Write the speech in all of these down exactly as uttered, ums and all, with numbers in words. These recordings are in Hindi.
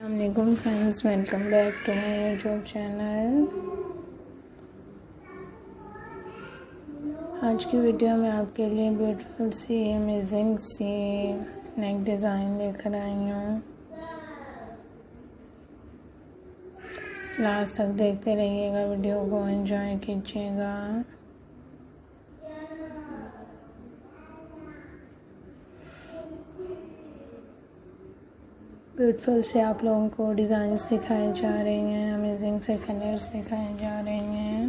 अस्सलामुअलैकुम friends, welcome back to my YouTube channel. आज की वीडियो में आपके लिए ब्यूटीफुल सी अमेजिंग सी नेक डिज़ाइन लेकर आई हूँ। लास्ट तक देखते रहिएगा, वीडियो को एंजॉय कीजिएगा। ब्यूटीफुल से आप लोगों को डिज़ाइंस दिखाई जा रही हैं, अमेजिंग से कलर्स दिखाए जा रहे हैं।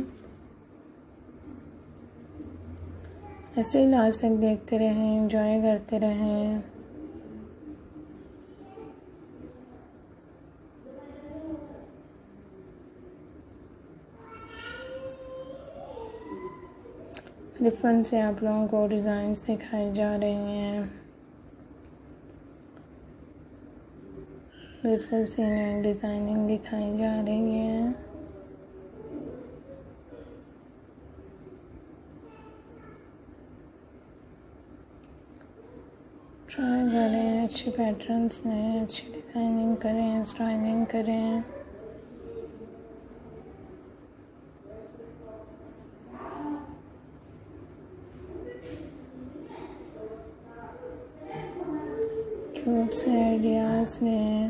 ऐसे ही लास्ट तक देखते रहें, एंजॉय करते रहें। डिफरेंट से आप लोगों को डिज़ाइंस दिखाई जा रही हैं। ब्यूटीफुल सी नई डिज़ाइनिंग दिखाई जा रही है। ट्राई करें, अच्छे पैटर्न्स में अच्छी डिज़ाइनिंग करें, स्टाइलिंग करें। क्यूट से आइडियाज़ लें।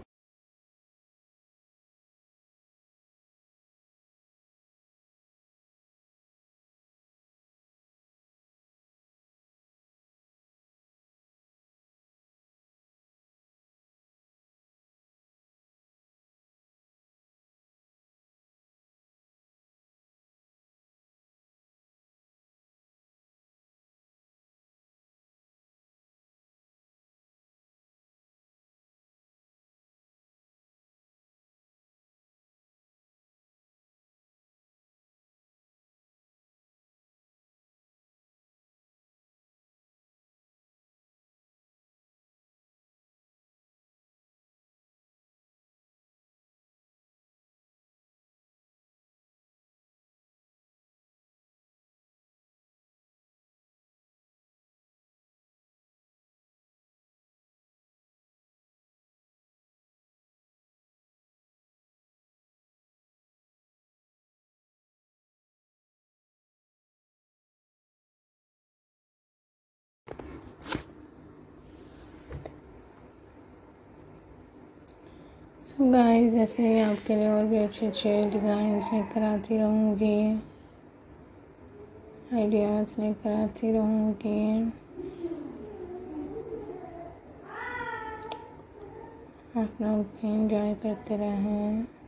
सो गाइस, ऐसे ही आपके लिए और भी अच्छे अच्छे डिज़ाइंस लेकर आती रहूँगी, आइडियाज़ लेकर आती रहूँगी। आप लोग भी एंजॉय करते रहें।